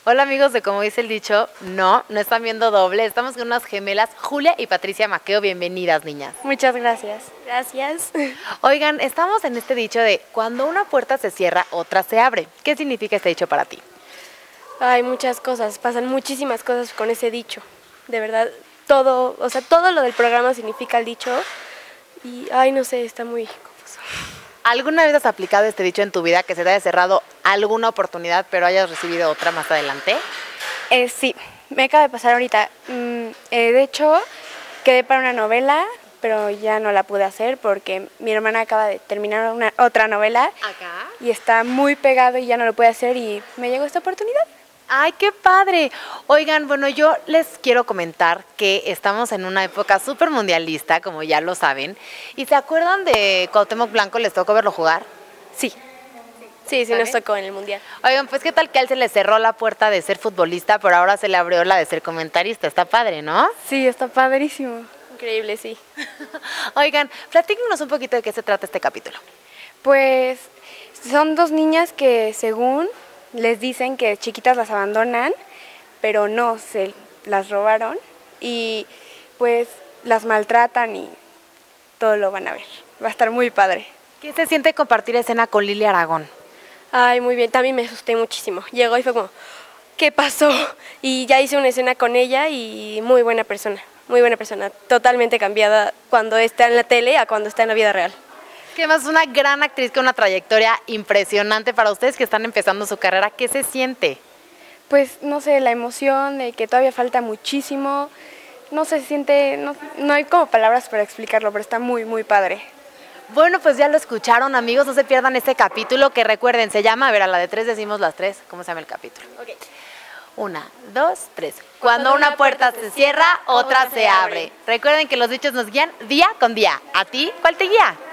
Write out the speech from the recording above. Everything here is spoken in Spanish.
Hola amigos de Como dice el dicho, no están viendo doble, estamos con unas gemelas, Julia y Patricia Maqueo, bienvenidas niñas. Muchas gracias. Gracias. Oigan, estamos en este dicho de cuando una puerta se cierra, otra se abre. ¿Qué significa este dicho para ti? Hay muchas cosas, pasan muchísimas cosas con ese dicho. De verdad, todo, o sea, todo lo del programa significa el dicho y, no sé, está muy confuso. ¿Alguna vez has aplicado este dicho en tu vida, que se te haya cerrado alguna oportunidad pero hayas recibido otra más adelante? Sí, me acaba de pasar ahorita. De hecho, quedé para una novela, pero ya no la pude hacer porque mi hermana acaba de terminar otra novela. ¿Acá? Y está muy pegado y ya no lo puede hacer y me llegó esta oportunidad. ¡Ay, qué padre! Oigan, bueno, yo les quiero comentar que estamos en una época súper mundialista, como ya lo saben. ¿Y se acuerdan de Cuauhtémoc Blanco? ¿Les tocó verlo jugar? Sí. Sí, nos tocó en el Mundial. Oigan, pues qué tal que a él se le cerró la puerta de ser futbolista, pero ahora se le abrió la de ser comentarista. Está padre, ¿no? Sí, está padrísimo. Increíble, sí. Oigan, platíquenos un poquito de qué se trata este capítulo. Pues son dos niñas que según les dicen que chiquitas las abandonan, pero no, se las robaron y pues las maltratan y todo lo van a ver. Va a estar muy padre. ¿Qué se siente compartir escena con Lili Aragón? Ay, muy bien, también me asusté muchísimo. Llegó y fue como, ¿qué pasó? Y ya hice una escena con ella y muy buena persona, totalmente cambiada cuando está en la tele a cuando está en la vida real. Que más una gran actriz con una trayectoria impresionante para ustedes que están empezando su carrera. ¿Qué se siente? Pues no sé, la emoción de que todavía falta muchísimo, no se siente, no hay como palabras para explicarlo, pero está muy, muy padre. Bueno, pues ya lo escucharon amigos, no se pierdan este capítulo que recuerden, se llama, a ver, a la de 3 decimos las 3, ¿cómo se llama el capítulo? Okay. 1, 2, 3. Cuando una puerta se cierra, otra se abre. Recuerden que los dichos nos guían día con día. ¿A ti cuál te guía?